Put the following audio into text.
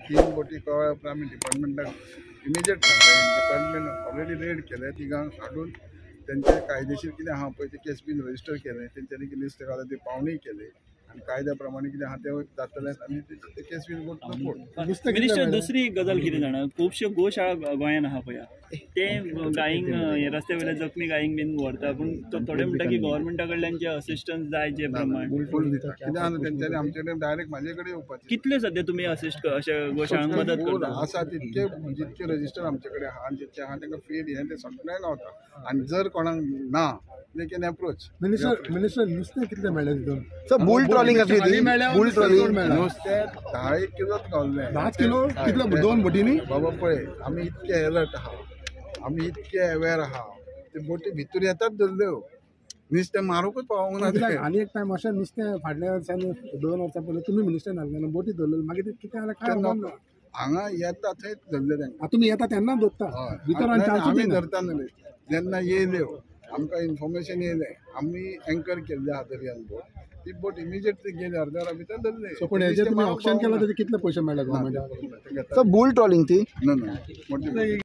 3 बोटी कळ्ळ्या उपरांत आमी डिपार्टमेंटाक इमिजिएट सांगलें. डिपार्टमेंट ऑलरेडी रेड केले, तिगांक हाडून तेंचे कायदेशीर कितें आहा पळय ते केस बीन रजिस्टर केले, तेंच्यांनी कितें लिस्ट घाला ते पावणय केले आनी कायद्या प्रमाणे कितें आहा तें जातलें आनी ते case been got to court. Minister दुसरी गजाल कितें जाणा, खुबश्यो गोशाळा गोंयांत आहा पळय, ते गायींक रस्त्या वयल्या जखमी गायींक बीन व्हरता, पूण थोडे म्हणटा की गव्हर्मेंटा कडल्यान जे असिस्टन्स जाय जे प्रमाण फूल दिता. कितें आहा तेंच्यांनी आमचे कडेन डायरेक्ट म्हाजे कडेन येवपाचें. कितले सद्या तुमी असिस्ट अशे गोशाळांक मदत फूल करता? आसा तितके जितके रजिस्टर आमचे कडेन आहा आनी जितके आहा तांकां फीड हें तें सगळें गावता आनी जर कोणाक ना दे कॅन अप्रोच. मिनिस्टर नुस्तें कितलें मेळ्ळें तितून? सर बुल ट्रॉलिंग आसली ती बुल ट्रॉलिंग नुस्तें 10 किलोच गावलें. 10 किलो कितले 2 बोटींनी? बाबा पळय आमी इतके अलर्ट आहा, आमी इतके अवेर आहा, ते बोटी भितर येतात धरल्यो, नुस्तें मारूंकच पावोंक ना ते. आनी एक टायम अशें नुस्तें फाटल्या वर्सांनी 2 वर्सां पयलीं तुमी मिनिस्टर नासलें बोटी धरल्यो, मागीर कितें जालें काय खबर ना. हांगा येता थंय धरले तांकां. तुमी येता तेन्ना धरता भितर आमी धरता न्हय, जेन्ना येयल्यो आमकां इन्फॉर्मेशन येयलें, आमी एंकर केल्ले आहा दर्यान बोट, ती बोट इमिजिएटली गेली, अर्द्या वरा भितर धरले. सो पूण हेजे तुमी ऑप्शन केला तेजे कितले पयशे मेळ्ळे गव्हर्मेंटाक? सर बुल ट्रॉलिंग ती ना मोठी